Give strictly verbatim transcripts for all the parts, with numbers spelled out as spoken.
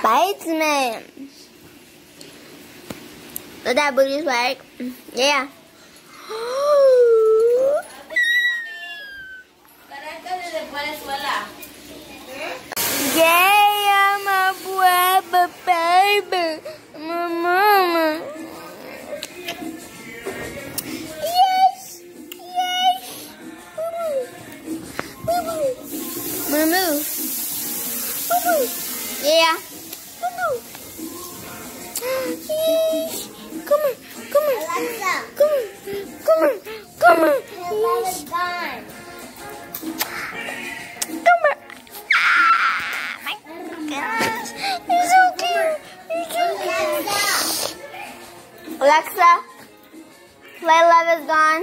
Spider-Man. Does that booty work? Yeah. Yeah, my boy, baby, my mama. Yes, yes. Moo, moo. Yeah. Yes. Come on, come on, Alexa. come on, come on, come on. Her love is gone. Come on. Ah, my gosh, you're so cute. You're so cute. Alexa, play Love is Gone.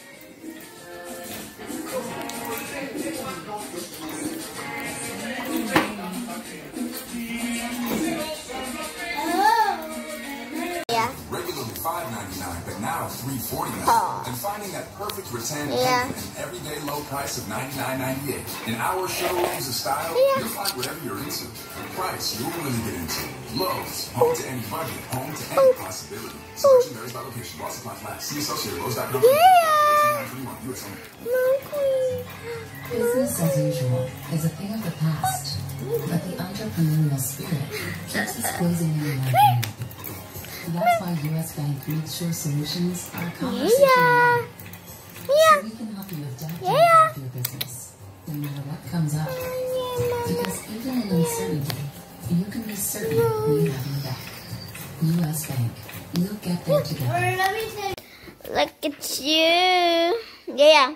Regularly five ninety-nine, but now three forty-nine. Oh. And finding that perfect rattan Yeah. at an everyday low price of ninety-nine ninety-eight. In our showrooms of style, Yeah. you'll find whatever you're into. The price you'll really get into. Lowe's, home to any budget, home to any possibility. Selection varies by location. While supplies last. See associate Lowe's dot com. Yeah. U S only. My queen. Business as usual is a thing of the past, but the entrepreneurial spirit keeps us blazing in the right. That's why U S Bank Makes Sure Solutions are a conversation Yeah. away. Yeah. So we can help you adapt Yeah. and your business, no matter what comes up. Because even in uncertainty, you can be certain we have your back. U S Bank, we'll get there together. Let me tell you. Look at you. Yeah.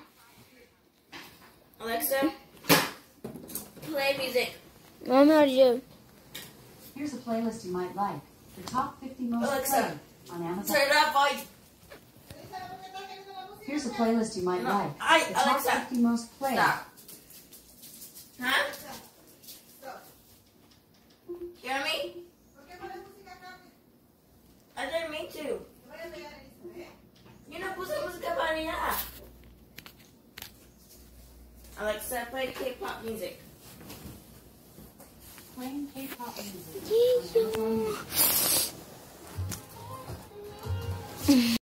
Alexa, play music. Mom, how do you? Here's a playlist you might like. The top fifty most Alexa, played on Amazon. Turn it up, boy. Here's a playlist you might No, like. I- The top Alexa, fifty most played. Stop. Huh? Hear me? I didn't mean to. You know, puse música para nada. Alexa, play K-pop music. Playing K-pop music. Yeah.